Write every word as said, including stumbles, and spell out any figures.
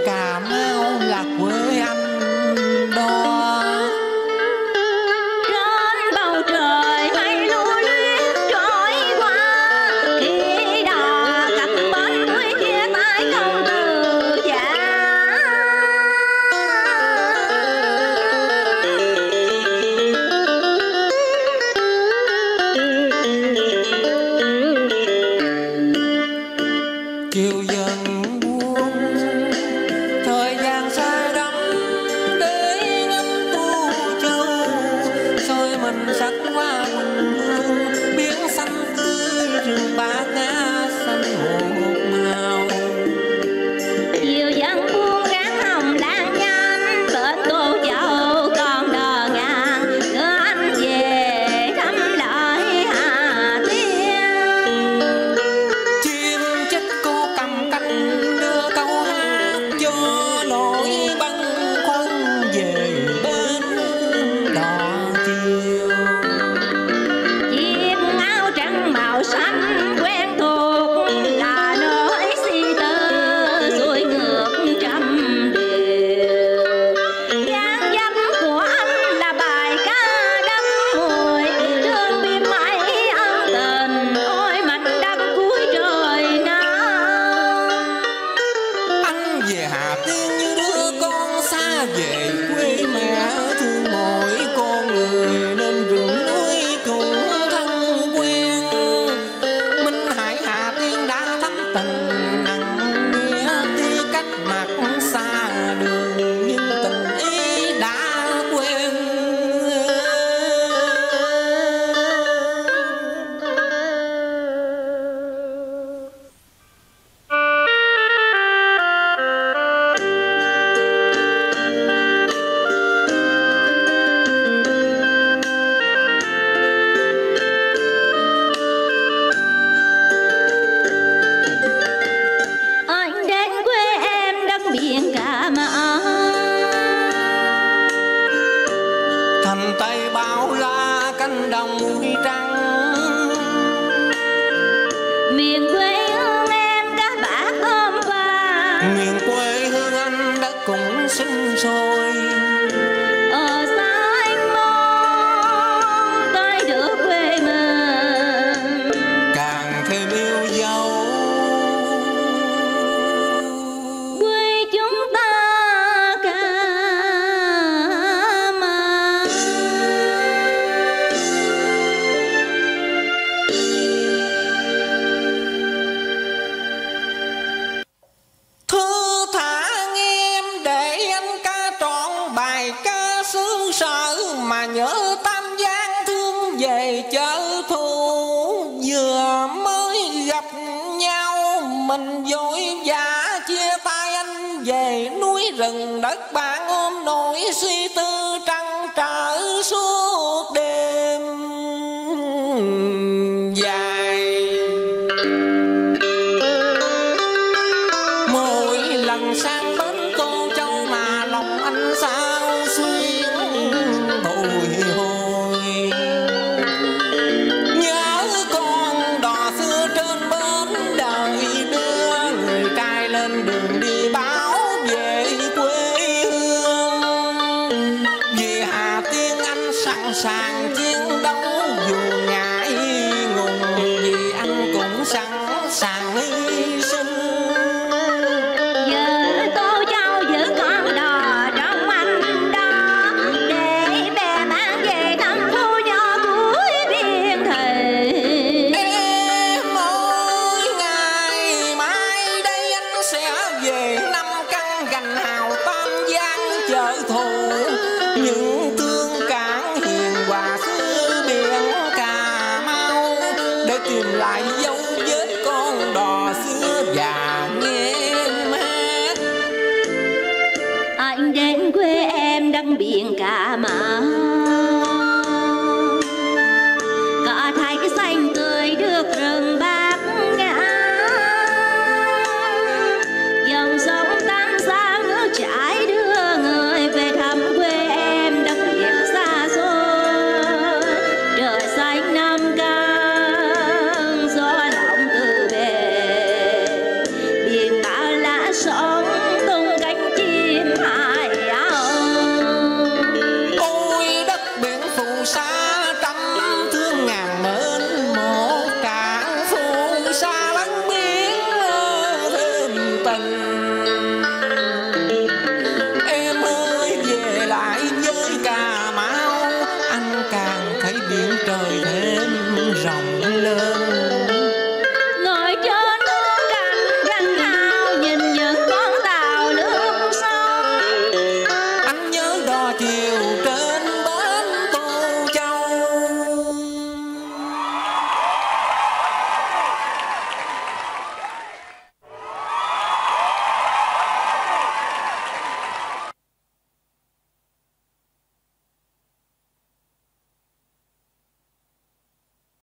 Cà Mau là quê anh đó. Trên bầu trời mây lưu luyến trôi qua, khi đò cập bến cuối chia tay không từ giã. Chiều dần buông, thời gian xa đắm để ngắm tu châu, soi mình sắc hoa quỳnh hương, biển xanh tươi rừng bát ngát xanh một màu. Chiều dần buông gác hồng lan nhanh, bên cô châu còn đò ngang, đưa anh về thăm lại Hà Tiên. Chim chích cô cầm cánh đưa câu hát cho nỗi băn khoăn về bên đò chiều. Chiếc áo trắng màu xanh quen thuộc là nơi si tơ xuôi ngược trăm điều. Dáng dấp của anh là bài ca đắm mùi, thương biết mấy ân tình ôi mảnh đất cuối trời nào. Anh về Hà Tiên như đứa con xa về quê mẹ, thương mỗi con người nên rừng núi cũng thân quen. Minh Hải Hà Tiên đã thắm tình nặng nghĩa, tuy cách mặt xa đường nhưng tình ý đã quen. Anh đến quê em đất biển Cà Mau, Thành Tây bao la cánh đồng mũi trắng, miền quê hương em đã bạc ôm qua. miền quê hương anh đã cũng sinh sôi. Ở xa anh mong tới được quê mình, Càng thêm yêu dấu. quê chúng ta Cà Mau. Thư thả nghe em để anh ca trọn bài ca xứ sở, mà nhớ Tam Giang thương về chợ thu. Vừa mới gặp nhau mình vội vã chia tay, anh về núi rừng đất bạn ôm nỗi suy tư trăn trở suốt đêm dài. Mỗi lần sang bến Tô Châu mà lòng anh sao xuyên bồi hồi, nhớ con đò xưa trên bến đời đưa người trai lên đường đi báo về quê hương. Về Hà Tiên anh sẵn sàng chiến đấu dù ngại ngùng, vì anh cũng sẵn sàng hy sinh. Giờ Tô Châu giữ con đò trong anh đó, để bè mang về thăm phu nhỏ cuối biên thề. Em ơi ngày mai đây anh sẽ về năm căn gành hào Tam Giang chợ thù, những thương cảng hiền hòa xứ biển Cà Mau, để tìm lại dấu vết con đò xưa và nghe em hát. Anh đến quê em đất biển Cà Mau,